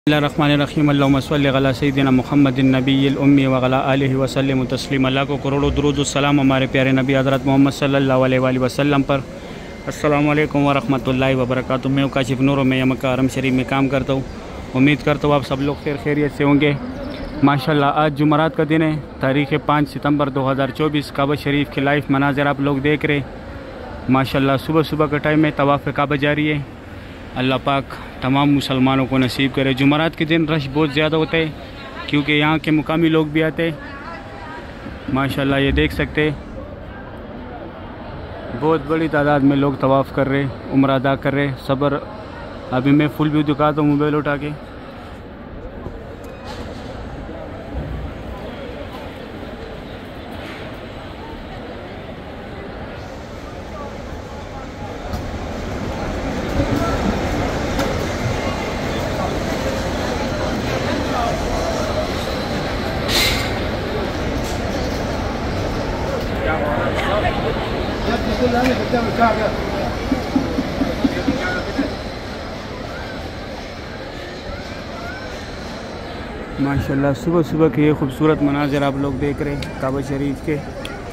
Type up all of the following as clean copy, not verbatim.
बिस्मिल्लाहिर्रहमानिर्रहीम अल्लाहुम्मा सल्लि अला सय्यिदिना मुहम्मदिन नबिय्यिल उम्मी व अला आलिहि व सल्लिम तस्लीमा। अल्लाह को करोड़ों दुरूद व सलाम हमारे प्यारे नबी हज़रत मोहम्मद सल्लल्लाहु अलैहि वसल्लम पर। अस्सलामु अलैकुम व रहमतुल्लाहि व बरकातुहू। मैं काशिफ नूर, मैं मक्का हरम शरीफ में काम करता हूँ। उम्मीद करता हूँ आप सब लोग खैरियत से होंगे। माशाल्लाह आज जुमरात का दिन है, तारीख़ 5 सितंबर 2024। काबा शरीफ के लाइव मनाज़र आप लोग देख रहे। माशाल्लाह सुबह सुबह का टाइम में तवाफ़ काबा जारी है। अल्लाह पाक तमाम मुसलमानों को नसीब करे। जुमरात के दिन रश बहुत ज़्यादा होता है क्योंकि यहाँ के मुकामी लोग भी आते हैं। माशाल्लाह ये देख सकते हैं, बहुत बड़ी तादाद में लोग तवाफ़ कर रहे, उम्रा अदा कर रहे। सब्र, अभी मैं फुल व्यू दिखाता हूँ मोबाइल उठा के। माशाल्लाह सुबह सुबह के ये खूबसूरत मनाज़र आप लोग देख रहे हैं। काबा शरीफ के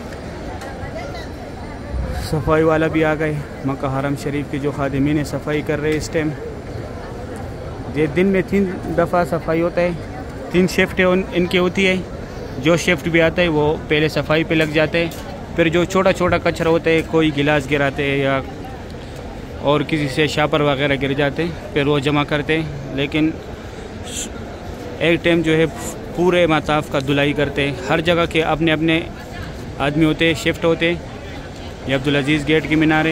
सफाई वाला भी आ गए। मक्का हरम शरीफ के जो खादिमीन सफाई कर रहे हैं इस टाइम। ये दिन में 3 दफ़ा सफाई होता है, 3 शिफ्ट इनकी होती है। जो शिफ्ट भी आता है वो पहले सफाई पे लग जाते हैं, फिर जो छोटा छोटा कचरा होता है, कोई गिलास गिराते हैं या और किसी से शापर वगैरह गिर जाते हैं, फिर वो जमा करते हैं। लेकिन एक टाइम जो है पूरे मताफ़ का धुलाई करते हैं। हर जगह के अपने अपने आदमी होते हैं, शिफ्ट होते हैं। ये अब्दुल अजीज़ गेट की मीनार है।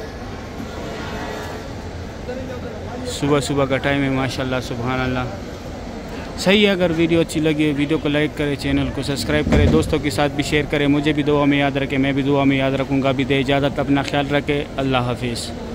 सुबह सुबह का टाइम है। माशाल्लाह सुभान अल्लाह। सही है, अगर वीडियो अच्छी लगी वीडियो को लाइक करें, चैनल को सब्सक्राइब करें, दोस्तों के साथ भी शेयर करें। मुझे भी दुआ में याद रखें, मैं भी दुआ में याद रखूँगा। भी दे इजाज़त, अपना ख्याल रखें। अल्लाह हाफिज़।